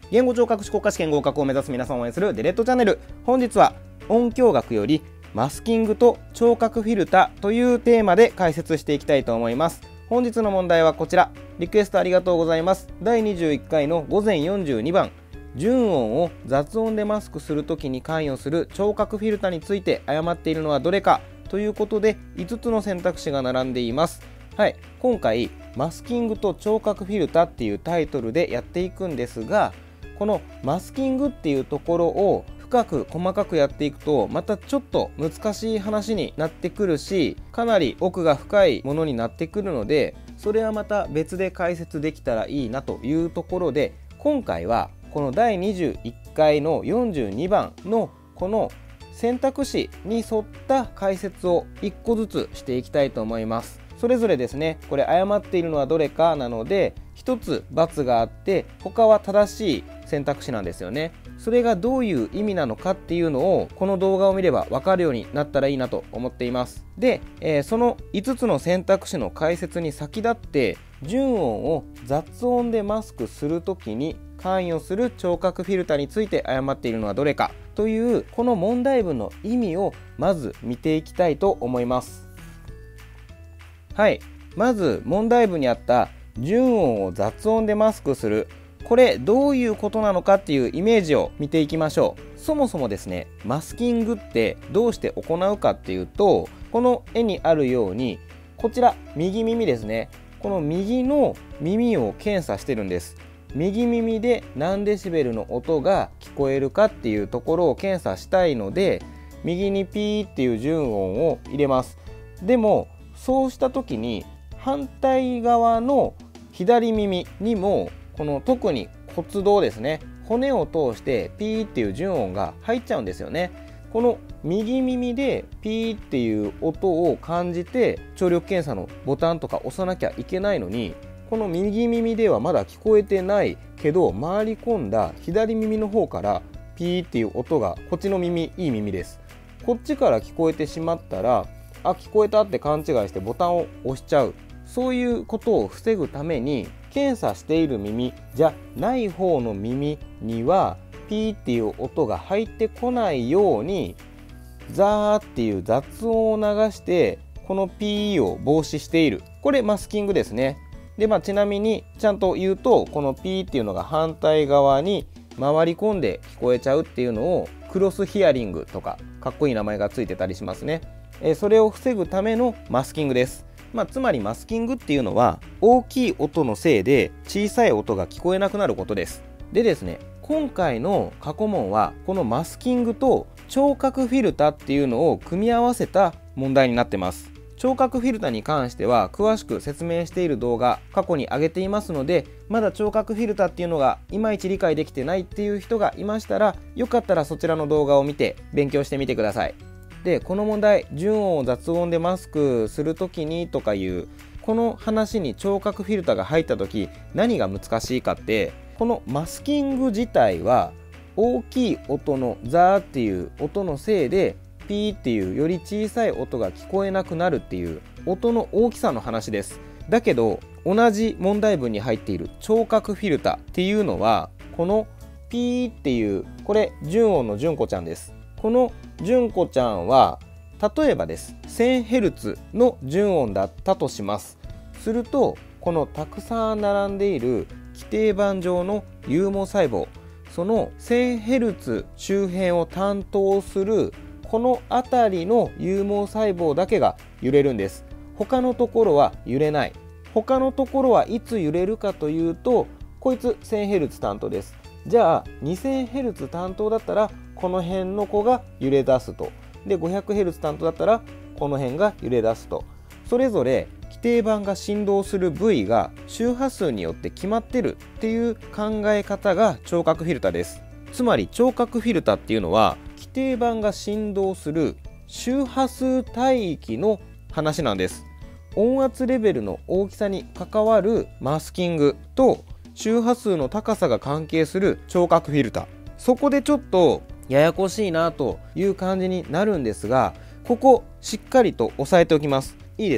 言語聴覚士国家試験合格を目指す皆さんを応援するデレットチャンネル。本日は音響学よりマスキングと聴覚フィルタというテーマで解説していきたいと思います。本日の問題はこちら。リクエストありがとうございます。第21回の午前42番、純音を雑音でマスクするときに関与する聴覚フィルタについて誤っているのはどれかということで5つの選択肢が並んでいます。はい、今回マスキングと聴覚フィルタっていうタイトルでやっていくんですが、このマスキングっていうところを深く細かくやっていくとまたちょっと難しい話になってくるし、かなり奥が深いものになってくるので、それはまた別で解説できたらいいなというところで、今回はこの第21回の42番のこの選択肢に沿った解説を1個ずつしていきたいと思います。それぞれですね、これ誤っているのはどれかなので1つ×があって、他は正しい選択肢なんですよね。それがどういう意味なのかっていうのをこの動画を見れば分かるようになったらいいなと思っています。で、その5つの選択肢の解説に先立って、純音を雑音でマスクするときに関与する聴覚フィルタについて誤っているのはどれかというこの問題文の意味をまず見ていきたいと思います。はい、まず問題文にあった純音を雑音でマスクする、これどういうことなのかっていうイメージを見ていきましょう。そもそもですね、マスキングってどうして行うかっていうと、この絵にあるようにこちら右耳ですね、この右の耳を検査してるんです。右耳で何デシベルの音が聞こえるかっていうところを検査したいので、右にピーっていう純音を入れます。でもそうした時に反対側の左耳にもこの特に骨動ですね、骨を通してピーっていう純音が入っちゃうんですよね。この右耳でピーっていう音を感じて聴力検査のボタンとか押さなきゃいけないのに、この右耳ではまだ聞こえてないけど回り込んだ左耳の方からピーっていう音が、こっちの耳いい耳です、こっちから聞こえてしまったら、あ、聞こえたって勘違いしてボタンを押しちゃう。そういうことを防ぐために、検査している耳じゃない方の耳にはピーっていう音が入ってこないようにザーっていう雑音を流してこのピーを防止している。これマスキングですね。で、ちなみにちゃんと言うと、このピーっていうのが反対側に回り込んで聞こえちゃうっていうのをクロスヒアリングとかかっこいい名前がついてたりしますね。それを防ぐためのマスキングです。つまりマスキングっていうのは大きい音のせいで小さい音が聞こえなくなることです。でですね、今回の過去問はこのマスキングと聴覚フィルタっていうのを組み合わせた問題になってます。聴覚フィルタに関しては詳しく説明している動画過去に上げていますので、まだ聴覚フィルタっていうのがいまいち理解できてないっていう人がいましたら、よかったらそちらの動画を見て勉強してみてください。で、この問題、純音を雑音でマスクするときにとかいうこの話に聴覚フィルタが入ったとき、何が難しいかって、このマスキング自体は大きい音のザーっていう音のせいでピーっていうより小さい音が聞こえなくなるっていう音の大きさの話です。だけど同じ問題文に入っている聴覚フィルタっていうのは、このピーっていう、これ純音の純子ちゃんです。この純子ちゃんは例えばです、 1000Hz の純音だったとします。するとこのたくさん並んでいる基底板上の有毛細胞、その 1000Hz 周辺を担当するこの辺りの有毛細胞だけが揺れるんです。他のところは揺れない。他のところはいつ揺れるかというと、こいつ 1000Hz 担当です。じゃあ 2000Hz 担当だったらこの辺の子が揺れ出すと。で 500Hz 担当だったらこの辺が揺れ出すと。それぞれ基底板が振動する部位が周波数によって決まってるっていう考え方が聴覚フィルタです。つまり聴覚フィルタっていうのは基底板が振動する周波数帯域の話なんです。音圧レベルの大きさに関わるマスキングと周波数の高さが関係する聴覚フィルタ、そこでちょっとややこしいなという感じになるんですが、ここしっかりと押さえておきます。いいですか？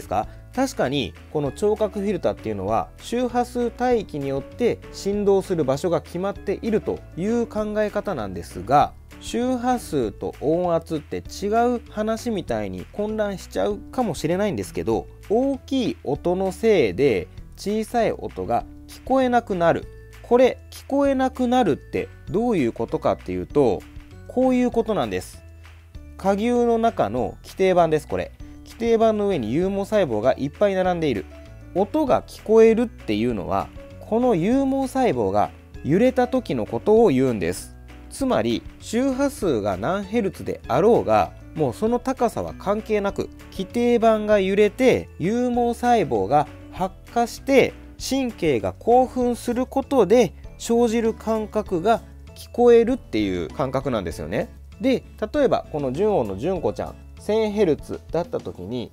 確かにこの聴覚フィルターっていうのは周波数帯域によって振動する場所が決まっているという考え方なんですが、周波数と音圧って違う話みたいに混乱しちゃうかもしれないんですけど、大きい音のせいで小さい音が聞こえなくなる。これ聞こえなくなるってどういうことかっていうと、こういうことなんです。蝸牛の中の基底板です。これ基底板の上に有毛細胞がいっぱい並んでいる。音が聞こえるっていうのは、この有毛細胞が揺れた時のことを言うんです。つまり周波数が何ヘルツであろうが、もうその高さは関係なく、基底板が揺れて有毛細胞が発火して神経が興奮することで生じる感覚が聞こえるっていう感覚なんですよね。で、例えばこの純音の純子ちゃん 1000Hz だった時に、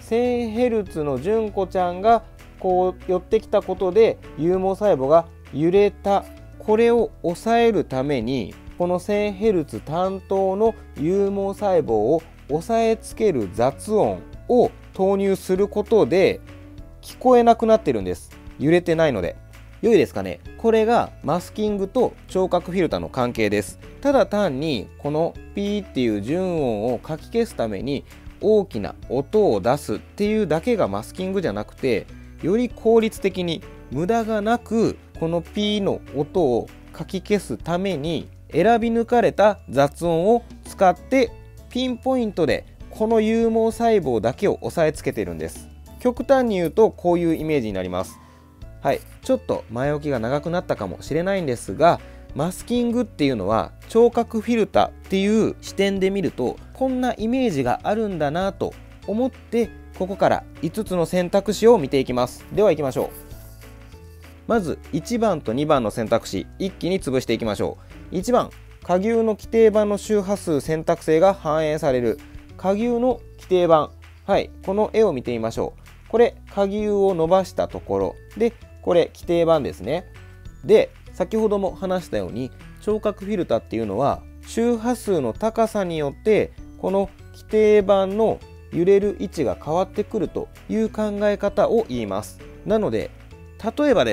1000Hz の純子ちゃんがこう寄ってきたことで有毛細胞が揺れた。これを抑えるために、この 1000Hz 担当の有毛細胞を押さえつける雑音を投入することで聞こえなくなってるんです。揺れてないので。良いですかね。これがマスキングと聴覚フィルターの関係です。ただ単にこのピーっていう純音をかき消すために大きな音を出すっていうだけがマスキングじゃなくて、より効率的に無駄がなくこのピーの音をかき消すために選び抜かれた雑音を使ってピンポイントでこの有毛細胞だけを押さえつけてるんです。極端に言うとこういうイメージになります。はい、ちょっと前置きが長くなったかもしれないんですが、マスキングっていうのは聴覚フィルターっていう視点で見るとこんなイメージがあるんだなと思って、ここから5つの選択肢を見ていきます。では行きましょう。まず1番と2番の選択肢、一気に潰していきましょう。1番、蝸牛の基底板の周波数選択性が反映される。蝸牛の基底板、はい、この絵を見てみましょう。これ蝸牛を伸ばしたところで、これ基底板ですね。で、先ほども話したように聴覚フィルターっていうのは周波数の高さによってこの基底板の揺れる位置が変わってくるという考え方を言います。なので例えばです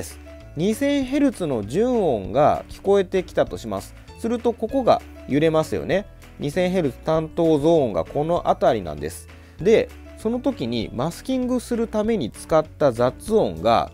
、2000Hz の純音が聞こえてきたとします。するとここが揺れますよね。2000Hz 担当ゾーンがこの辺りなんです。で、その時にマスキングするために使った雑音が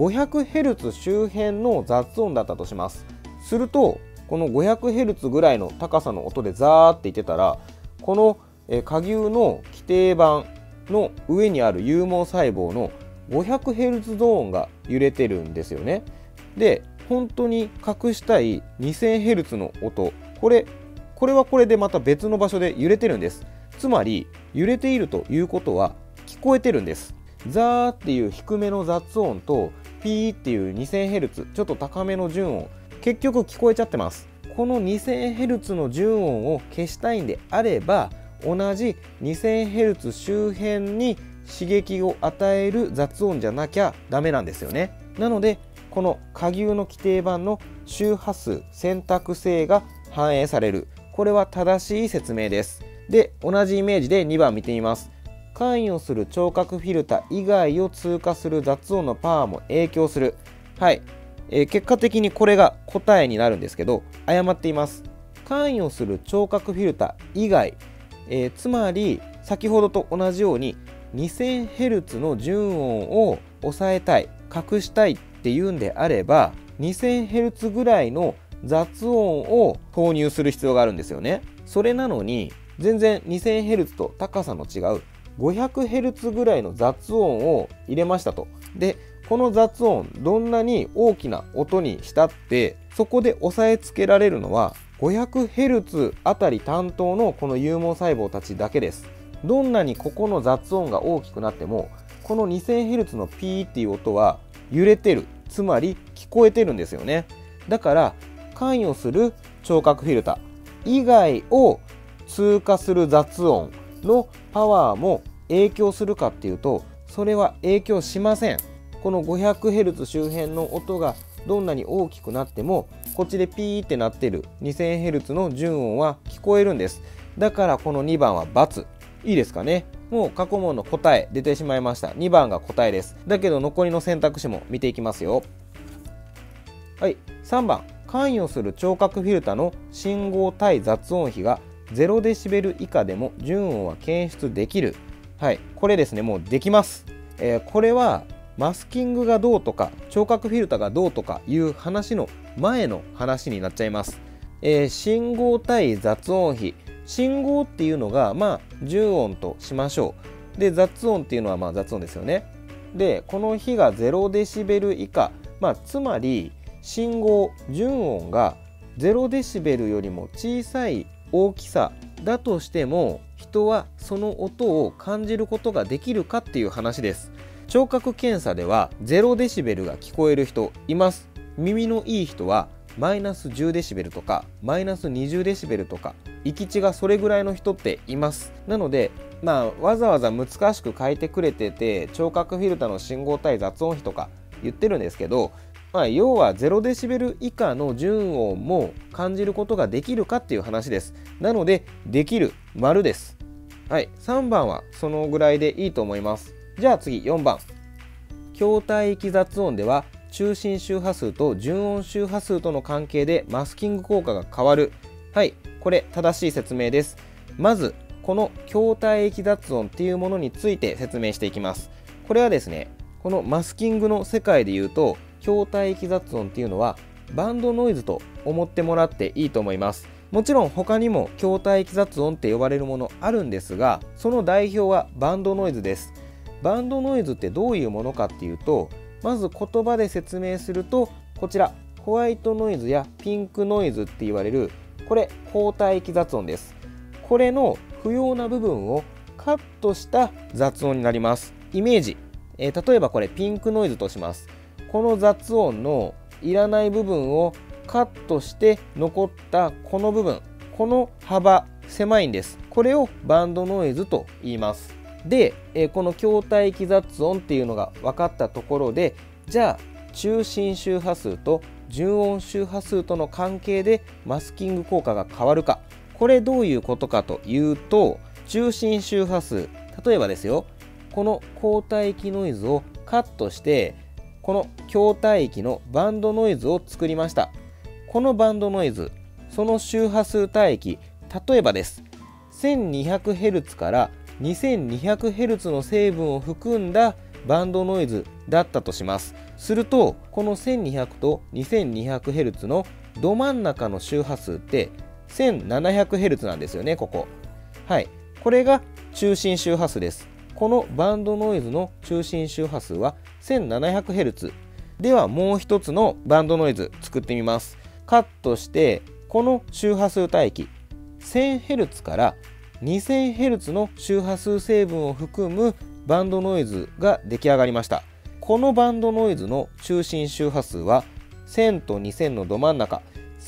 500Hz 周辺の雑音だったとします。するとこの 500Hz ぐらいの高さの音でザーって言ってたら、この蝸牛の基底板の上にある有毛細胞の 500Hz ゾーンが揺れてるんですよね。で、本当に隠したい 2000Hz の音、これはこれでまた別の場所で揺れてるんです。つまり揺れているということは聞こえてるんです。ザーっていう低めの雑音とピーっていう 2000Hz ちょっと高めの純音、結局聞こえちゃってます。この 2000Hz の純音を消したいんであれば、同じ 2000Hz 周辺に刺激を与える雑音じゃなきゃダメなんですよね。なのでこの蝸牛の基底板の周波数選択性が反映される、これは正しい説明です。で、同じイメージで2番見てみます。関与する聴覚フィルター以外を通過する雑音のパワーも影響する。はい、結果的にこれが答えになるんですけど、誤っています。関与する聴覚フィルター以外、つまり先ほどと同じように 2000Hz の純音を抑えたい、隠したいっていうんであれば 2000Hz ぐらいの雑音を投入する必要があるんですよね。それなのに全然 2000Hz と高さの違う 500Hz ぐらいの雑音を入れましたと。で、この雑音どんなに大きな音にしたってそこで押さえつけられるのは 500Hz あたり担当のこの有毛細胞たちだけです。どんなにここの雑音が大きくなってもこの 2000Hz のピーっていう音は揺れてる、つまり聞こえてるんですよね。だから関与する聴覚フィルター以外を通過する雑音のパワーも影響するかっていうと、それは影響しません。この 500Hz 周辺の音がどんなに大きくなってもこっちでピーってなってる 2000Hz の純音は聞こえるんです。だからこの2番は×。いいですかね。 もう過去問の答え出てしまいました。2番が答えです。だけど残りの選択肢も見ていきますよ。はい、3番、関与する聴覚フィルタの信号対雑音比が0デシベル以下でも純音は検出できる。はい、これですね、もうできます。これはマスキングがどうとか聴覚フィルタがどうとかいう話の前の話になっちゃいます。信号対雑音比、信号っていうのが純音としましょう。で雑音っていうのは雑音ですよね。でこの比が0デシベル以下、つまり信号純音が0デシベルよりも小さい大きさだとしても人はその音を感じることができるかっていう話です。聴覚検査では0デシベルが聞こえる人います。耳のいい人はマイナス10デシベルとかマイナス20デシベルとか域値がそれぐらいの人っています。なのでわざわざ難しく書いてくれてて聴覚フィルタの信号対雑音比とか言ってるんですけど、要は0デシベル以下の純音も感じることができるかっていう話です。なのでできる丸です。はい、3番はそのぐらいでいいと思います。じゃあ次4番、筐体域雑音では中心周波数と純音周波数との関係でマスキング効果が変わる。はい、これ正しい説明です。まずこの筐体域雑音っていうものについて説明していきます。これはですね、このマスキングの世界でいうと筐体域雑音っていうのはバンドノイズと思ってもらっていいと思います。もちろん他にも筐体域雑音って呼ばれるものあるんですが、その代表はバンドノイズです。バンドノイズってどういうものかっていうと、まず言葉で説明するとこちらホワイトノイズやピンクノイズって言われる、これ交代域雑音です。これの不要な部分をカットした雑音になります。イメージ、例えばこれピンクノイズとします。この雑音のいらない部分をカットして残ったこの部分、この幅狭いんです。これをバンドノイズと言います。で、この筐体域雑音っていうのが分かったところで、じゃあ中心周波数と純音周波数との関係でマスキング効果が変わるか。これどういうことかというと、中心周波数、例えばですよ、この交代域ノイズをカットしてこの筐体域のバンドノイズを作りました。このバンドノイズ、その周波数帯域、例えばです、1200Hz から2200Hz の成分を含んだバンドノイズだったとします。するとこの1200と 2200Hz のど真ん中の周波数って 1700Hz なんですよね、ここ。はい、これが中心周波数です。このバンドノイズの中心周波数は 1700Hz では、もう一つのバンドノイズ作ってみます。カットしてこの周波数帯域 1000Hz から 2000Hz の周波数成分を含むバンドノイズが出来上がりました。このバンドノイズの中心周波数は1000と2000のど真ん中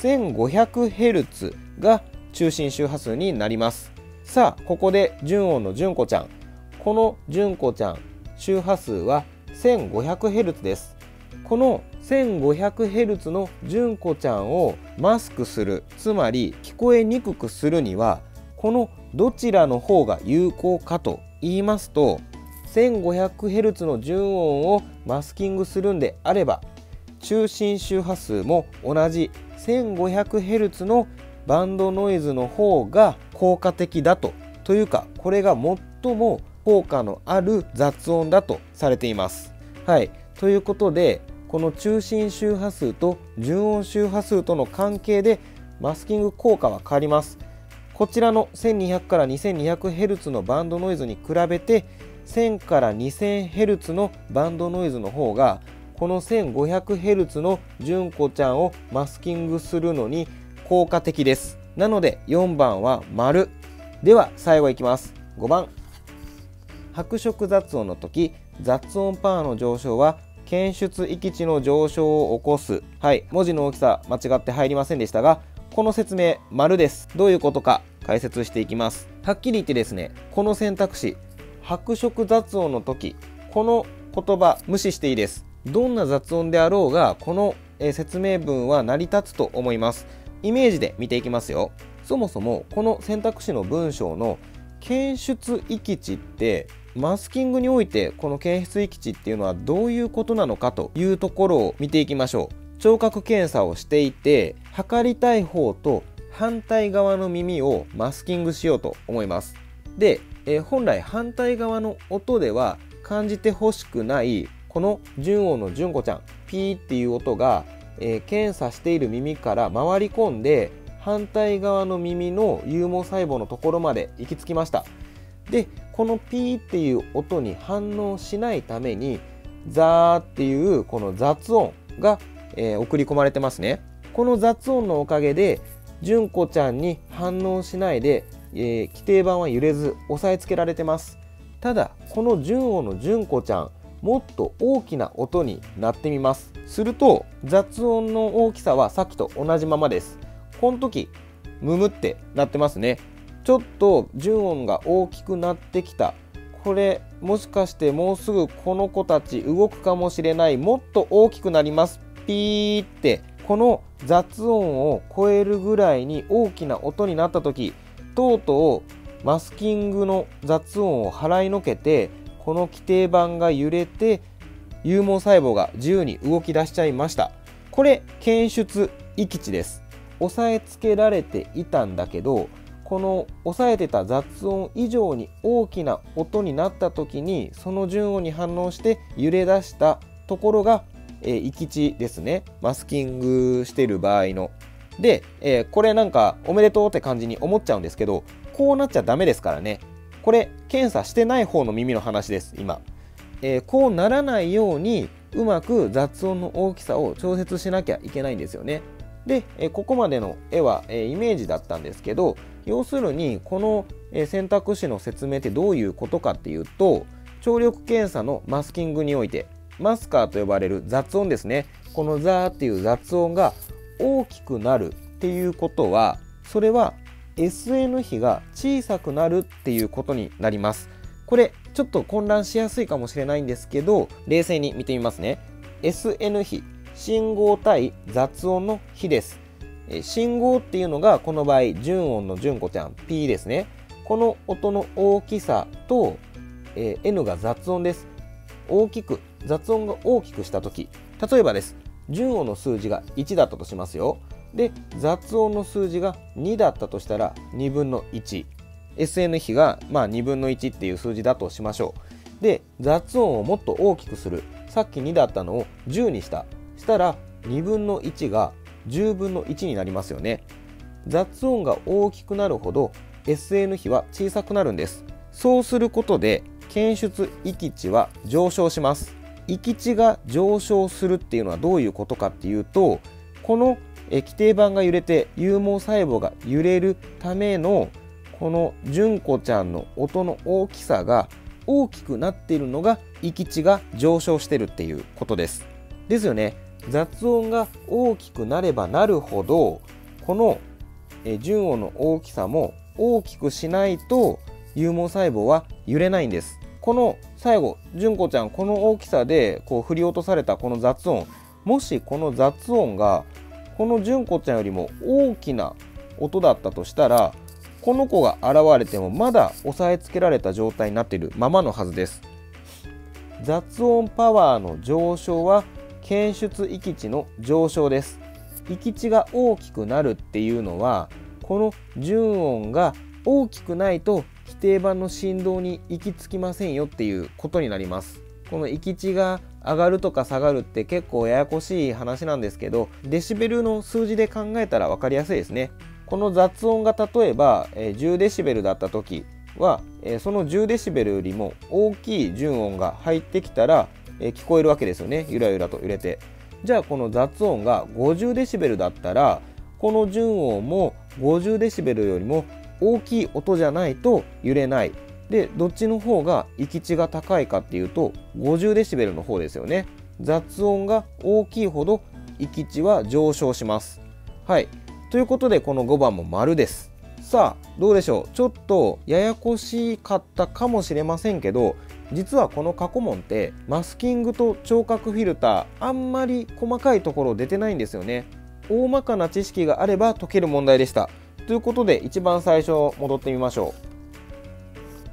1500Hz が中心周波数になります。さあここで純音の純子ちゃん、この純子ちゃん周波数は 1500Hz です。この 1500Hz の純子ちゃんをマスクする、つまり聞こえにくくするにはこのどちらの方が有効かと言いますと、 1500Hz の純音をマスキングするんであれば中心周波数も同じ 1500Hz のバンドノイズの方が効果的だというか、これが最も効果のある雑音だとされています。はい、ということでこの中心周波数と純音周波数との関係でマスキング効果は変わります。こちらの1200から 2200Hz のバンドノイズに比べて1000から 2000Hz のバンドノイズの方がこの 1500Hz の純子ちゃんをマスキングするのに効果的です。なので4番は丸。では最後いきます。5番、白色雑音の時雑音パワーの上昇は検出域値の上昇を起こす。はい、文字の大きさ間違って入りませんでしたが、この説明丸です。どういうことか解説していきます。はっきり言ってですね、この選択肢白色雑音の時、この言葉無視していいです。どんな雑音であろうがこの説明文は成り立つと思います。イメージで見ていきますよ。そもそもこの選択肢の文章の検出域値ってマスキングにおいてこの検出域値っていうのはどういうことなのかというところを見ていきましょう。聴覚検査をしていて測りたい方と反対側の耳をマスキングしようと思います。で、本来反対側の音では感じてほしくないこの純音の純子ちゃんピーっていう音が、検査している耳から回り込んで反対側の耳の有毛細胞のところまで行き着きました。でこのピーっていう音に反応しないためにザーっていうこの雑音が、送り込まれてますね。この雑音のおかげで純子ちゃんに反応しないで、規定板は揺れず押さえつけられてます。ただこの純音の純子ちゃんもっと大きな音になってみます。すると雑音の大きさはさっきと同じままです。この時ムムってなってますね。ちょっと純音が大きくなってきた。これもしかしてもうすぐこの子たち動くかもしれない。もっと大きくなります。ピーってこの雑音を超えるぐらいに大きな音になった時、とうとうマスキングの雑音を払いのけてこの規定板が揺れて有毛細胞が自由に動き出しちゃいました。これ検出域値です。押さえつけられていたんだけどこの押さえてた雑音以上に大きな音になった時にその純音に反応して揺れ出したところが域値ですね。マスキングしている場合ので、これなんかおめでとうって感じに思っちゃうんですけど、こうなっちゃダメですからね。これ検査してない方の耳の話です今。こうならないようにうまく雑音の大きさを調節しなきゃいけないんですよね。で、ここまでの絵は、イメージだったんですけど、要するにこの、選択肢の説明ってどういうことかっていうと、聴力検査のマスキングにおいてマスカーと呼ばれる雑音ですね。このザーっていう雑音が大きくなるっていうことは、それは SN 比が小さくなるっていうことになります。これちょっと混乱しやすいかもしれないんですけど、冷静に見てみますね。 SN 比、信号対雑音の比です。信号っていうのがこの場合純音の純子ちゃん P ですね。この音の大きさと、N が雑音です。大きく雑音が大きくした時、例えばです、純音の数字が1だったとしますよ。で雑音の数字が2だったとしたら2分の1、 SN 比が2分の1っていう数字だとしましょう。で雑音をもっと大きくする。さっき2だったのを10にしたら2分の1が10分の1になりますよね。雑音が大きくなるほど SN 比は小さくなるんです。そうすることで検出域値は上昇します。域値が上昇するっていうのはどういうことかっていうと、この規定板が揺れて有毛細胞が揺れるためのこの純子ちゃんの音の大きさが大きくなっているのが域値が上昇してるっていうことです。ですよね。雑音が大きくなればなるほどこの純音の大きさも大きくしないと有毛細胞は揺れないんです。この最後純子ちゃんこの大きさでこう振り落とされたこの雑音、もしこの雑音がこの純子ちゃんよりも大きな音だったとしたら、この子が現れてもまだ押さえつけられた状態になっているままのはずです。雑音パワーの上昇は検出域値の上昇です。域値が大きくなるっていうのはこの純音が大きくないと規定板の振動に行き着きませんよっていうことになります。この域値が上がるとか下がるって結構ややこしい話なんですけど、デシベルの数字で考えたら分かりやすいですね。この雑音が例えば10デシベルだった時はその10デシベルよりも大きい純音が入ってきたら聞こえるわけですよね。ゆらゆらと揺れて。じゃあこの雑音が50デシベルだったらこの純音も50デシベルよりも大きい音じゃないと揺れない。でどっちの方が域値が高いかっていうと50デシベルの方ですよね。雑音が大きいほど域値は上昇します。はい、ということでこの5番も丸です。さあどうでしょう。ちょっとややこしかったかもしれませんけど、実はこの過去問ってマスキングと聴覚フィルターあんまり細かいところ出てないんですよね。大まかな知識があれば解ける問題でした。ということで一番最初戻ってみましょう。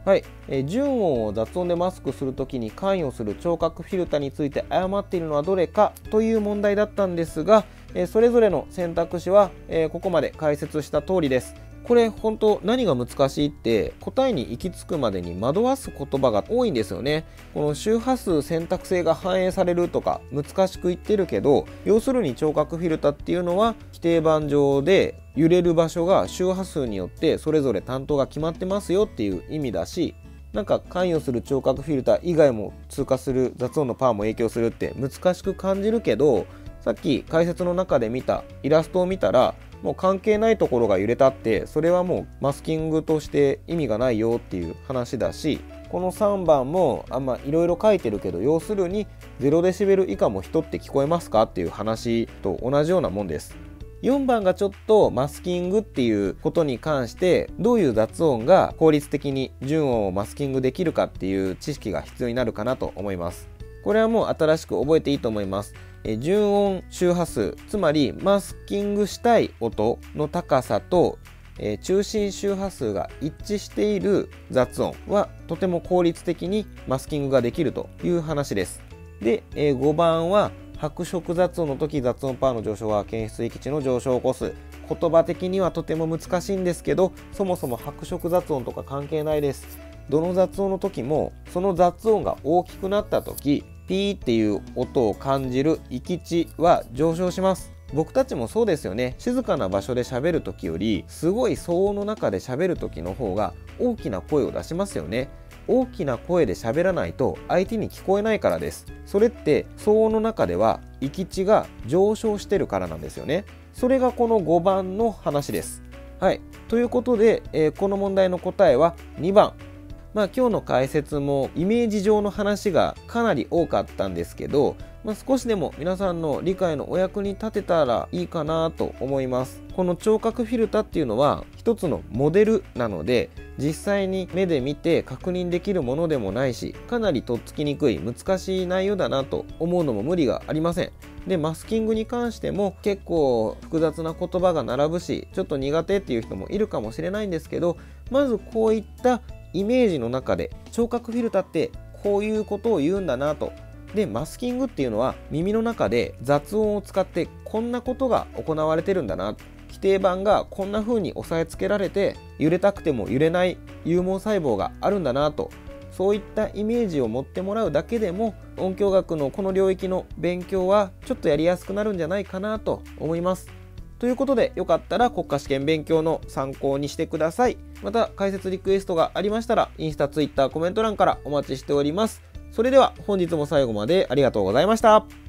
はい、純音を雑音でマスクするときに関与する聴覚フィルターについて誤っているのはどれかという問題だったんですが、それぞれの選択肢は、ここまで解説した通りです。これ本当何が難しいって答えに行き着くまでに惑わす言葉が多いんですよね。この周波数選択性が反映されるとか難しく言ってるけど、要するに聴覚フィルターっていうのは規定板上で揺れる場所が周波数によってそれぞれ担当が決まってますよっていう意味だし、なんか関与する聴覚フィルター以外も通過する雑音のパワーも影響するって難しく感じるけど、さっき解説の中で見たイラストを見たらもう関係ないところが揺れたってそれはもうマスキングとして意味がないよっていう話だし、この3番もいろいろ書いてるけど、要するに0デシベル以下も人って聞こえますかっていう話と同じようなもんです。4番がちょっとマスキングっていうことに関してどういう雑音が効率的に純音をマスキングできるかっていう知識が必要になるかなと思います。これはもう新しく覚えていいと思います。純音周波数、つまりマスキングしたい音の高さと、中心周波数が一致している雑音はとても効率的にマスキングができるという話です。で、5番は白色雑音の時雑音パワーの上昇は検出域値の上昇を起こす。言葉的にはとても難しいんですけど、そもそも白色雑音とか関係ないです。どの雑音の時もその雑音が大きくなった時、ピーっていう音を感じる域値は上昇します。僕たちもそうですよね。静かな場所で喋る時よりすごい騒音の中で喋る時の方が大きな声を出しますよね。大きな声で喋らないと相手に聞こえないからです。それって騒音の中では域値が上昇してるからなんですよね。それがこの5番の話です。はい、ということで、この問題の答えは2番。今日の解説もイメージ上の話がかなり多かったんですけど、少しでも皆さんの理解のお役に立てたらいいかなと思います。この聴覚フィルターっていうのは一つのモデルなので、実際に目で見て確認できるものでもないし、かなりとっつきにくい難しい内容だなと思うのも無理がありません。で、マスキングに関しても結構複雑な言葉が並ぶし、ちょっと苦手っていう人もいるかもしれないんですけど、まずこういったイメージの中で聴覚フィルターってこういうことを言うんだなと。で、マスキングっていうのは耳の中で雑音を使ってこんなことが行われてるんだな、規定板がこんな風に押さえつけられて揺れたくても揺れない有毛細胞があるんだなと、そういったイメージを持ってもらうだけでも音響学のこの領域の勉強はちょっとやりやすくなるんじゃないかなと思います。ということで、よかったら国家試験勉強の参考にしてください。また解説リクエストがありましたらインスタ、ツイッター、コメント欄からお待ちしております。それでは本日も最後までありがとうございました。